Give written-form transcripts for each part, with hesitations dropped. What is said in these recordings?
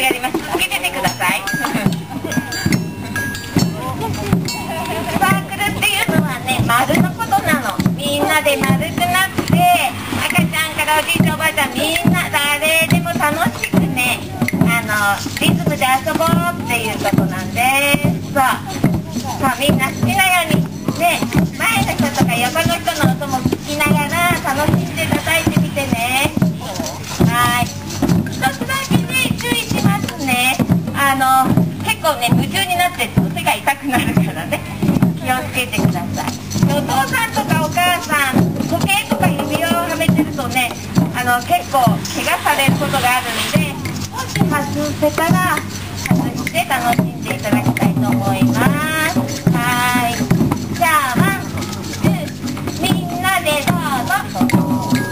やります。つけててください。サークルっていうのはね、丸のことなの。みんなで丸くなって、赤ちゃんからおじいちゃんおばあちゃん、みんな誰でも楽しくね、リズムで遊ぼうっていうことなんです。さあみんな好きなようにね、前の人とか横の人の音も聞きながら楽しんで叩いてみてね。はい。一つだけね、注意しますね。結構ね、夢中になって手が痛くなるからね、気をつけてください。お父さんとかお母さん、時計とか指輪をはめてるとね、結構怪我されることがあるんで、もし外せたら外して楽しんでいただきたいと思います。はい。じゃあワン、ツー、みんなでどうぞ。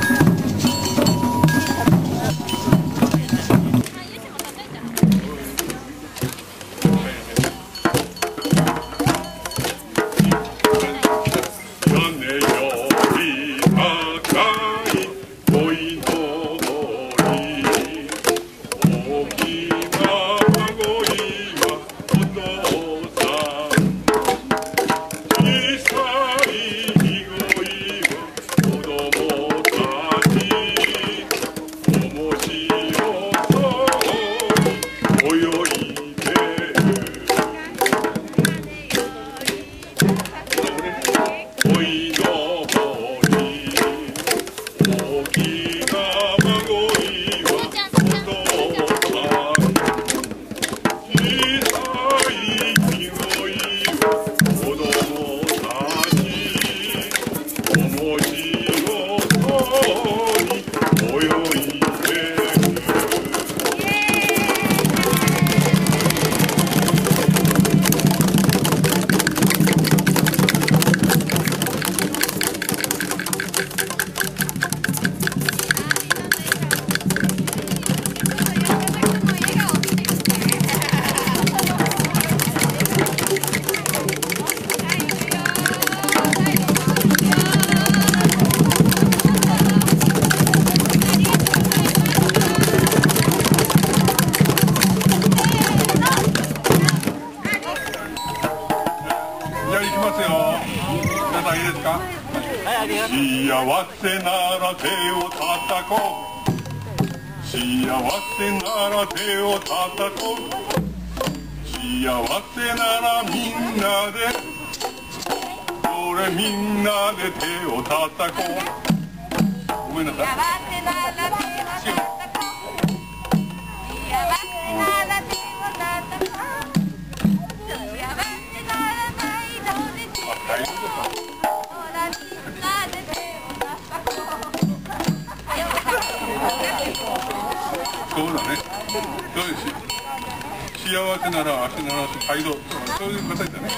幸せなら手を叩こう。幸せなら手を叩こう。幸せならみんなで、それみんなで手を叩こう。ごめんなさい。幸せなら手を叩こう。幸せなら手を叩こう。幸せなら態度で手を叩こう。そうだね。そうです。幸せなら足ならす態度、そういう形だね。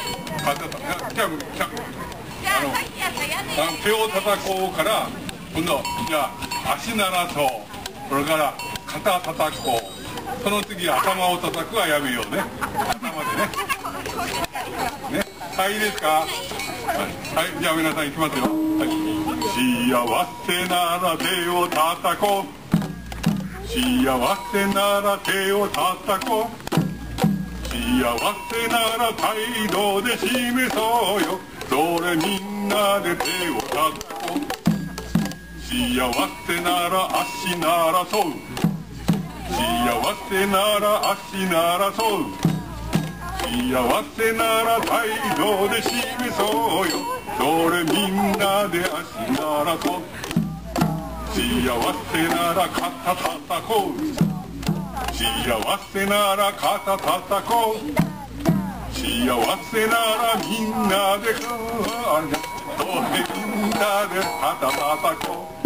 手を叩こうから、今度じゃあ足ならそう、それから肩叩こう、その次頭を叩くはやめようね。頭でね。ね、はい、いいですか。はい、じゃあ皆さんいきますよ。はい、幸せなら手を叩こう。幸せなら手を叩こう。幸せなら態度で示そうよ。それみんなで手を叩こう。幸せなら足ならそう。幸せなら足ならそう。幸せなら態度で示そうよ。それみんなで足ならそう。幸せなら肩叩こう。幸せなら肩叩こう。幸せならみんなで、それみんなで肩叩こう。